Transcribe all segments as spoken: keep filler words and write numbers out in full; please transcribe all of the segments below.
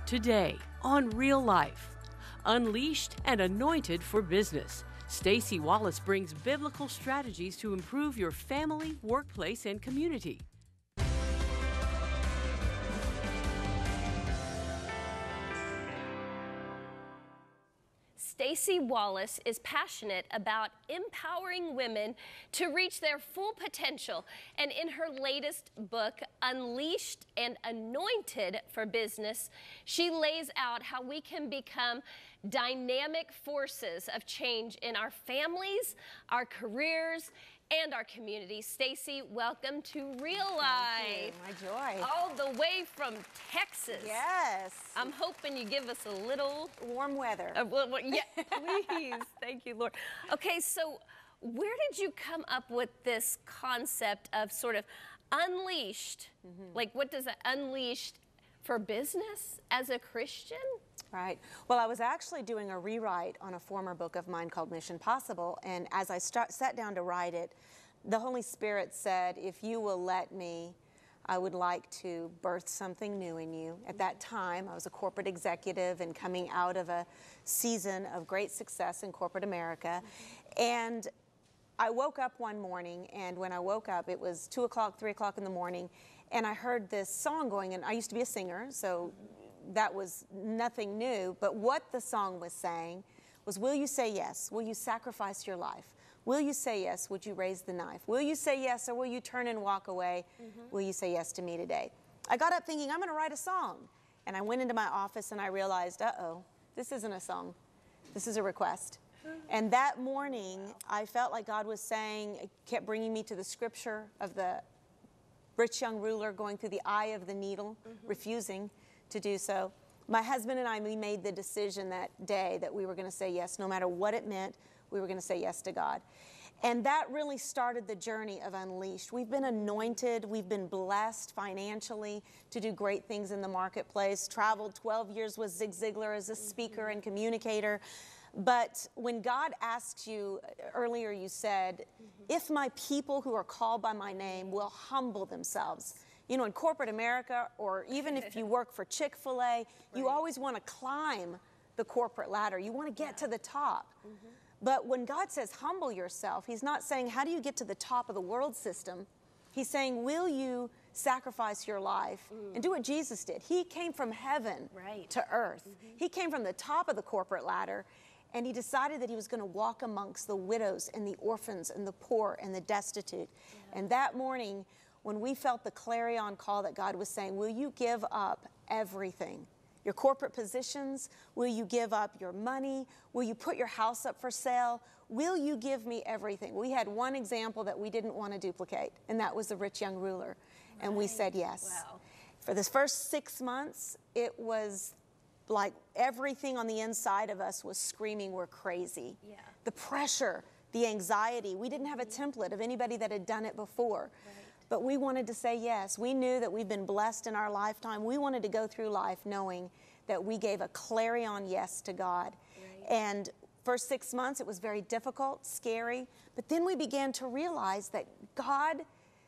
Today on Real Life, Unleashed and Anointed for Business, Staci Wallace brings biblical strategies to improve your family, workplace, and community. Staci Wallace is passionate about empowering women to reach their full potential, and in her latest book, Unleashed and Anointed for Business, she lays out how we can become dynamic forces of change in our families, our careers, and our community. Staci, welcome to Real Life. Thank you. My joy. All the way from Texas. Yes. I'm hoping you give us a little warm weather. Uh, well, well, yeah, please. Thank you, Lord. Okay, so where did you come up with this concept of sort of unleashed? Mm-hmm. Like, what does that unleashed for business as a Christian? Right. Well, I was actually doing a rewrite on a former book of mine called Mission Possible, and as I start, sat down to write it, the Holy Spirit said, if you will let me, I would like to birth something new in you. At that time, I was a corporate executive and coming out of a season of great success in corporate America. And I woke up one morning, and when I woke up, it was two o'clock, three o'clock in the morning, and I heard this song going, and I used to be a singer, so that was nothing new, but what the song was saying was, will you say yes? Will you sacrifice your life? Will you say yes? Would you raise the knife? Will you say yes, or will you turn and walk away? Mm-hmm. Will you say yes to me today? I got up thinking, I'm going to write a song. And I went into my office and I realized, uh-oh, this isn't a song. This is a request. And that morning, wow. I felt like God was saying, it kept bringing me to the scripture of the rich young ruler going through the eye of the needle, mm-hmm. refusing to do so. My husband and I, we made the decision that day that we were going to say yes, no matter what it meant, we were going to say yes to God. And that really started the journey of Unleashed. We've been anointed, we've been blessed financially to do great things in the marketplace, traveled twelve years with Zig Ziglar as a speaker and communicator. But when God asks you, earlier you said, mm-hmm. if my people who are called by my name will humble themselves. You know, in corporate America, or even if you work for Chick-fil-A, right. you always want to climb the corporate ladder. You want to get yeah. to the top. Mm-hmm. But when God says humble yourself, he's not saying, how do you get to the top of the world system? He's saying, will you sacrifice your life mm. and do what Jesus did? He came from heaven right. to earth. Mm-hmm. He came from the top of the corporate ladder, and he decided that he was going to walk amongst the widows and the orphans and the poor and the destitute. Yeah. And that morning, when we felt the clarion call that God was saying, will you give up everything? Your corporate positions? Will you give up your money? Will you put your house up for sale? Will you give me everything? We had one example that we didn't want to duplicate, and that was the rich young ruler. Right. And we said yes. Wow. For this first six months, it was like everything on the inside of us was screaming, we're crazy. Yeah. The pressure, the anxiety. We didn't have a template of anybody that had done it before. Right. But we wanted to say yes. We knew that we've been blessed in our lifetime. We wanted to go through life knowing that we gave a clarion yes to God. Right. And for six months, it was very difficult, scary. But then we began to realize that God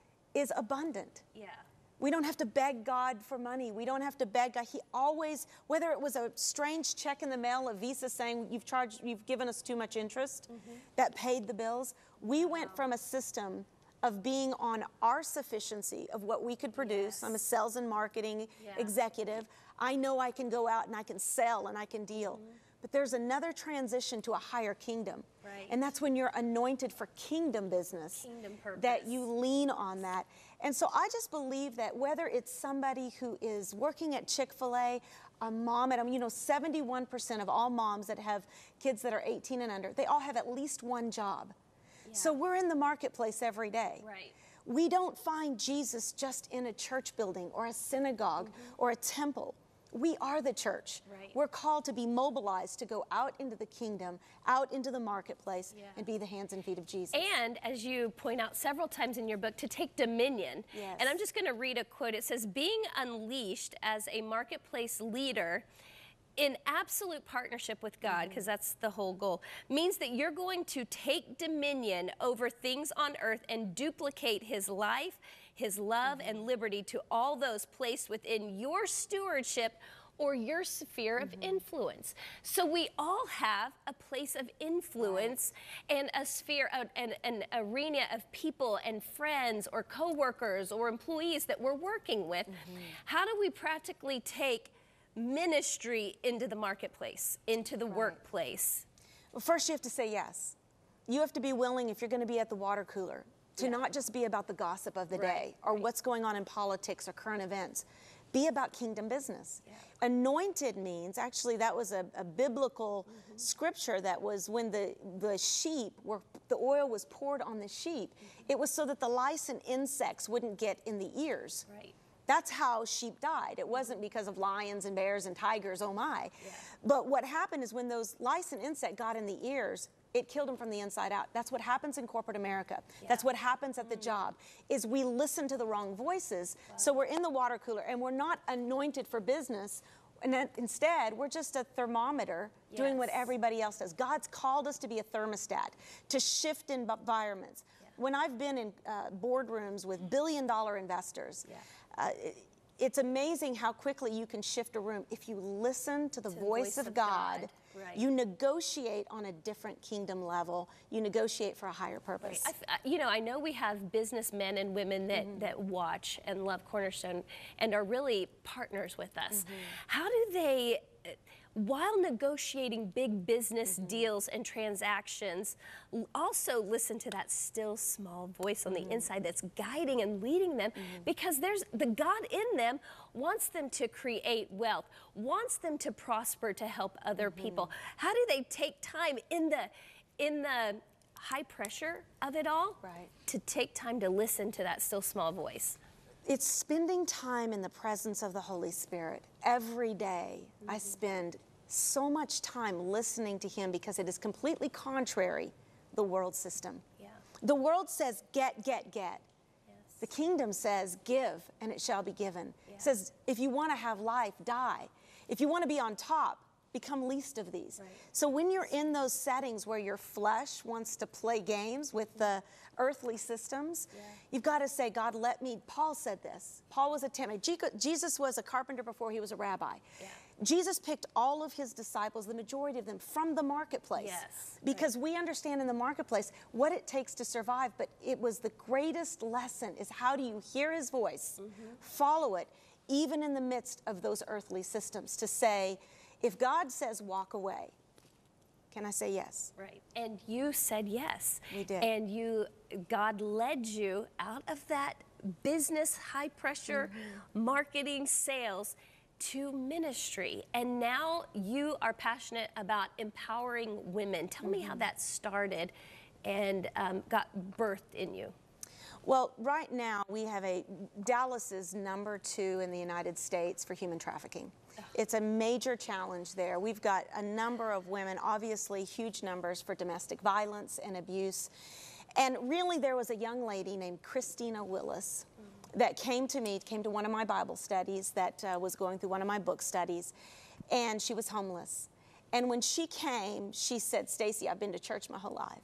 is abundant. Yeah. We don't have to beg God for money. We don't have to beg God. He always, whether it was a strange check in the mail, a Visa saying you've charged, you've given us too much interest, mm-hmm. that paid the bills. We wow. went from a system of being on our sufficiency of what we could produce. Yes. I'm a sales and marketing yeah. executive. I know I can go out and I can sell and I can deal. Mm-hmm. But there's another transition to a higher kingdom. Right. And that's when you're anointed for kingdom business. Kingdom purpose. That you lean on that. And so I just believe that whether it's somebody who is working at Chick-fil-A, a mom at, you know, seventy-one percent of all moms that have kids that are eighteen and under, they all have at least one job. Yeah. So we're in the marketplace every day. Right. We don't find Jesus just in a church building or a synagogue mm-hmm. or a temple. We are the church. Right. We're called to be mobilized to go out into the kingdom, out into the marketplace, yeah. and be the hands and feet of Jesus. And as you point out several times in your book, to take dominion. Yes. And I'm just going to read a quote. It says, being unleashed as a marketplace leader in absolute partnership with God, because mm-hmm. that's the whole goal, means that you're going to take dominion over things on earth and duplicate his life, his love, mm-hmm. and liberty to all those placed within your stewardship or your sphere of Mm-hmm. influence. So we all have a place of influence and a sphere, of, an, an arena of people and friends or coworkers or employees that we're working with. Mm-hmm. How do we practically take ministry into the marketplace, into the Right. workplace? Well, first you have to say yes. You have to be willing, if you're going to be at the water cooler, to Yeah. not just be about the gossip of the Right, day or right. what's going on in politics or current events. Be about kingdom business. Yeah. Anointed means, actually that was a, a biblical Mm-hmm. scripture that was when the, the sheep, were, the oil was poured on the sheep, Mm-hmm. it was so that the lice and insects wouldn't get in the ears. Right. That's how sheep died. It wasn't because of lions and bears and tigers, oh my. Yeah. But what happened is when those lice and insect got in the ears, it killed them from the inside out. That's what happens in corporate America. Yeah. That's what happens at the job, is we listen to the wrong voices. So we're in the water cooler and we're not anointed for business. And then instead, we're just a thermometer doing what Yes. everybody else does. God's called us to be a thermostat, to shift in environments. Yeah. When I've been in uh, boardrooms with billion dollar investors, Yeah. uh, it, it's amazing how quickly you can shift a room if you listen to the To voice, of God. God. Right. You negotiate on a different kingdom level. You negotiate for a higher purpose. I, I- you know, I know we have businessmen and women that, Mm-hmm. that watch and love Cornerstone and are really partners with us. Mm-hmm. How do they, uh, while negotiating big business Mm-hmm. deals and transactions, l- also listen to that still small voice on Mm-hmm. the inside that's guiding and leading them? Because there's the God in them wants them to create wealth, wants them to prosper, to help other Mm-hmm. people. How do they take time in the in the high pressure of it all, Right. to take time to listen to that still small voice? It's spending time in the presence of the Holy Spirit. Every day, I spend so much time listening to Him because it is completely contrary the world system. Yeah. The world says, get, get, get. Yes. The kingdom says, give, and it shall be given. Yeah. It says, if you want to have life, die. If you want to be on top, become least of these. Right. So when you're in those settings where your flesh wants to play games with the earthly systems, Yeah. you've got to say, God, let me. Paul said this. Paul was a timid. Jesus was a carpenter before he was a rabbi. Yeah. Jesus picked all of his disciples, the majority of them, from the marketplace. Yes, Because we understand in the marketplace what it takes to survive, but it was the greatest lesson is how do you hear his voice, follow it, even in the midst of those earthly systems, to say, if God says walk away, can I say yes? Right. And you said yes. We did. And you, God led you out of that business, high pressure, Mm-hmm. marketing, sales to ministry. And now you are passionate about empowering women. Tell me how Mm-hmm. that started and um, got birthed in you. Well, right now we have a, Dallas is number two in the United States for human trafficking. It's a major challenge there. We've got a number of women, obviously huge numbers for domestic violence and abuse. And really there was a young lady named Christina Willis that came to me, came to one of my Bible studies, that uh, was going through one of my book studies, and she was homeless. And when she came, she said, Staci, I've been to church my whole life,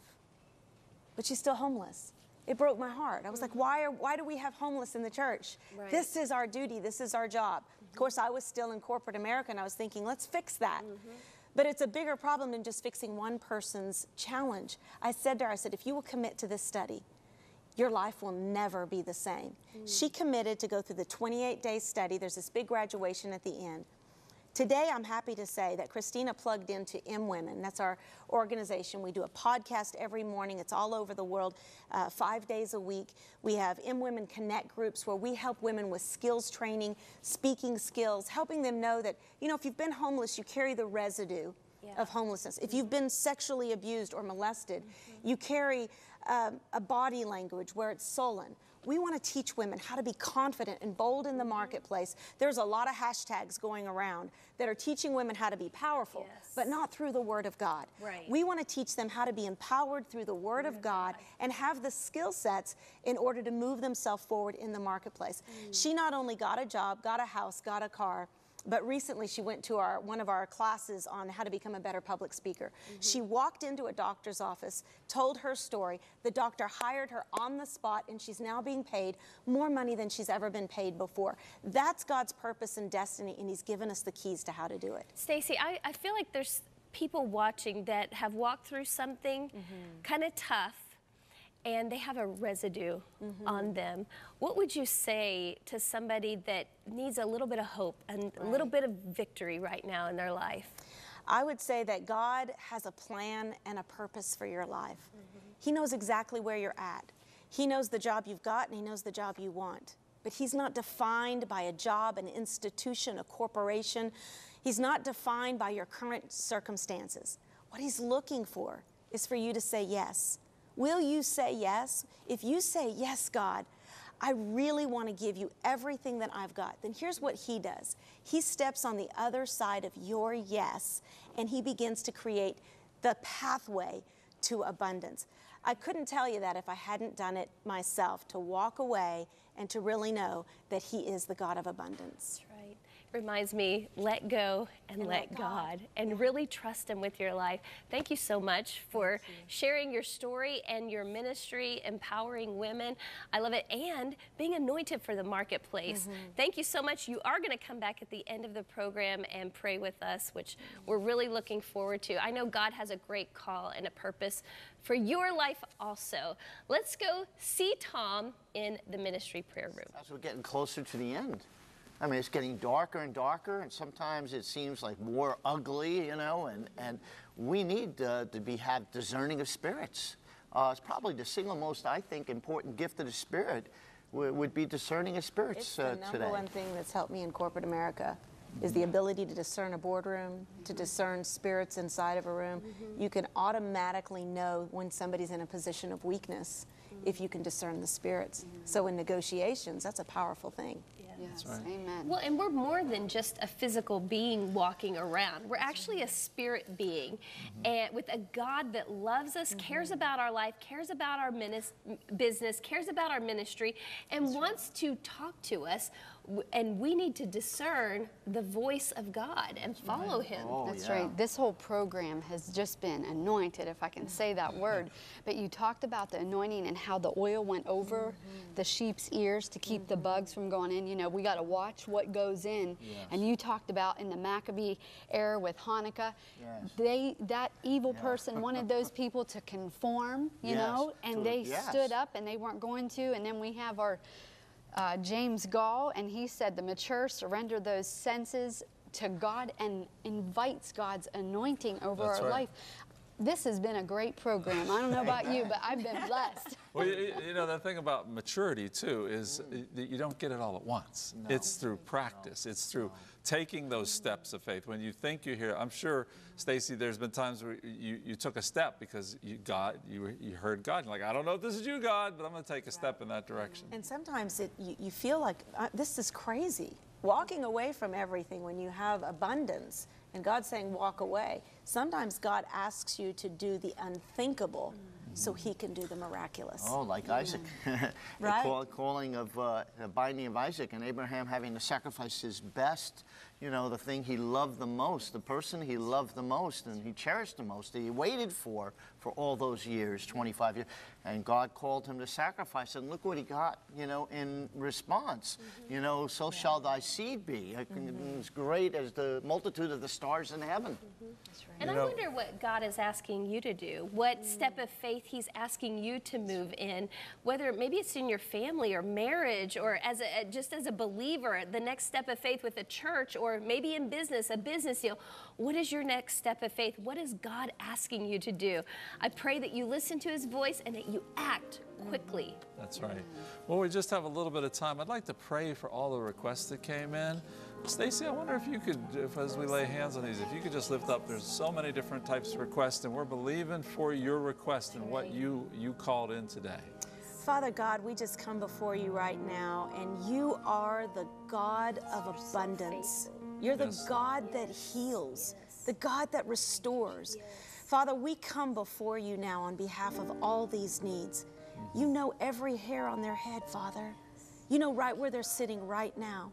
but she's still homeless. It broke my heart. I was like, why, are, why do we have homeless in the church? Right. This is our duty. This is our job. Of course, I was still in corporate America, and I was thinking, let's fix that. But it's a bigger problem than just fixing one person's challenge. I said to her, I said, if you will commit to this study, your life will never be the same. She committed to go through the twenty-eight day study. There's this big graduation at the end. Today, I'm happy to say that Christina plugged into M Women. That's our organization. We do a podcast every morning. It's all over the world, uh, five days a week. We have M Women Connect groups where we help women with skills training, speaking skills, helping them know that, you know, if you've been homeless, you carry the residue Yeah. of homelessness. If you've been sexually abused or molested, you carry um, a body language where it's sullen. We want to teach women how to be confident and bold in the marketplace. There's a lot of hashtags going around that are teaching women how to be powerful, Yes. but not through the Word of God. Right. We want to teach them how to be empowered through the Word of God and have the skill sets in order to move themselves forward in the marketplace. She not only got a job, got a house, got a car, but recently she went to our one of our classes on how to become a better public speaker. Mm-hmm. She walked into a doctor's office, told her story. The doctor hired her on the spot, and she's now being paid more money than she's ever been paid before. That's God's purpose and destiny, and He's given us the keys to how to do it. Staci, I, I feel like there's people watching that have walked through something mm-hmm. kind of tough, and they have a residue mm-hmm. on them. What would you say to somebody that needs a little bit of hope and right. a little bit of victory right now in their life? I would say that God has a plan and a purpose for your life. Mm-hmm. He knows exactly where you're at. He knows the job you've got, and He knows the job you want. But He's not defined by a job, an institution, a corporation. He's not defined by your current circumstances. What He's looking for is for you to say yes. Will you say yes? If you say, yes, God, I really want to give you everything that I've got, then here's what He does. He steps on the other side of your yes, and He begins to create the pathway to abundance. I couldn't tell you that if I hadn't done it myself, to walk away and to really know that He is the God of abundance. That's right. Reminds me, let go and, and let, let God, God and yeah. really trust Him with your life. Thank you so much for sharing your story and your ministry, empowering women. I love it, and being anointed for the marketplace. Mm-hmm. Thank you so much. You are going to come back at the end of the program and pray with us, which we're really looking forward to. I know God has a great call and a purpose for your life also. Let's go see Tom in the ministry prayer room. As we're getting closer to the end. I mean, it's getting darker and darker, and sometimes it seems like more ugly, you know, and, and we need uh, to be have discerning of spirits. Uh, it's probably the single most, I think, important gift of the Spirit w would be discerning of spirits it's the uh, number today. one thing that's helped me in corporate America is the ability to discern a boardroom, to discern spirits inside of a room. Mm-hmm. You can automatically know when somebody's in a position of weakness mm-hmm. if you can discern the spirits. Mm-hmm. So in negotiations, that's a powerful thing. Yes, right. Amen. Well, and we're more than just a physical being walking around. We're actually a spirit being, mm-hmm. and with a God that loves us, mm-hmm. cares about our life, cares about our business, cares about our ministry, and That's wants right. to talk to us. And we need to discern the voice of God and follow right. Him. Oh, That's yeah. right. This whole program has just been anointed, if I can say that word. But you talked about the anointing and how the oil went over mm-hmm. the sheep's ears to keep mm-hmm. the bugs from going in. You know, we got to watch what goes in. Yes. And you talked about in the Maccabee era with Hanukkah, yes. they that evil yeah. person wanted those people to conform, you yes. know, and to they it. Yes. stood up and they weren't going to. And then we have our Uh, James Gall, and he said the mature surrender those senses to God and invites God's anointing over That's our right. life. This has been a great program. I don't know about you, but I've been blessed. Well, you, you know, the thing about maturity, too, is mm. you don't get it all at once. No. It's through practice. No. It's through no. taking those steps of faith. When you think you're here, I'm sure, Staci, there's been times where you, you took a step because you God, you, you heard God. You're like, I don't know if this is you, God, but I'm going to take a step in that direction. And sometimes it, you, you feel like, uh, this is crazy. Walking away from everything when you have abundance, and God's saying walk away. Sometimes God asks you to do the unthinkable mm-hmm. so He can do the miraculous. Oh, like mm-hmm. Isaac. Right? The call, calling of uh, the binding of Isaac, and Abraham having to sacrifice his best, you know, the thing he loved the most, the person he loved the most and he cherished the most, that he waited for for all those years, twenty-five years. And God called him to sacrifice, and look what he got, you know, in response. Mm-hmm. You know, so yeah. shall thy seed be. Mm-hmm. As great as the multitude of the stars in heaven. Mm-hmm. That's right. And you I know, wonder what God is asking you to do, what mm-hmm. step of faith He's asking you to move in, whether maybe it's in your family or marriage, or as a, just as a believer, the next step of faith with a church, or maybe in business, a business deal. What is your next step of faith? What is God asking you to do? I pray that you listen to His voice and that you act quickly. That's right. Well, we just have a little bit of time. I'd like to pray for all the requests that came in. Staci, I wonder if you could, if as we lay hands on these, if you could just lift up, there's so many different types of requests, and we're believing for your request and what you, you called in today. Father God, we just come before you right now, and you are the God of abundance. You're the Yes. God that heals, the God that restores. Father, we come before you now on behalf of all these needs. You know every hair on their head, Father. You know right where they're sitting right now.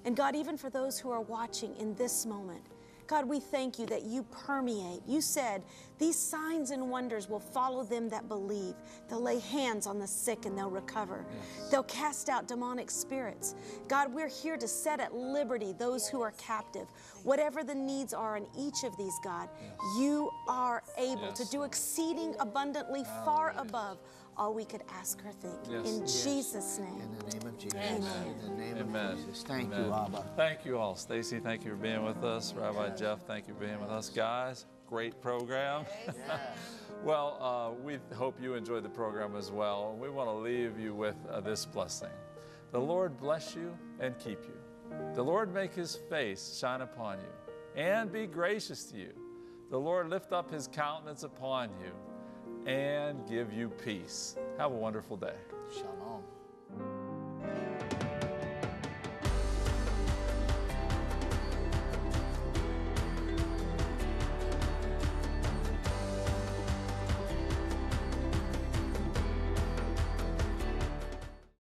And God, even for those who are watching in this moment, God, we thank you that you permeate. You said these signs and wonders will follow them that believe. They'll lay hands on the sick and they'll recover. Yes. They'll cast out demonic spirits. God, we're here to set at liberty those who are captive. Whatever the needs are in each of these, God, yes. you are able yes. to do exceeding abundantly far above all we could ask or think. Yes. In yes. Jesus' name. In the name of Jesus. Amen. In the name Amen. of Jesus. Thank Amen. you, Abba. Thank you all. Staci, thank you for being with us. Rabbi Jeff, thank you for being with us. Guys, great program. Yeah. Well, uh, we hope you enjoyed the program as well. We want to leave you with uh, this blessing. The Lord bless you and keep you. The Lord make his face shine upon you and be gracious to you. The Lord lift up his countenance upon you and give you peace. Have a wonderful day. Shalom.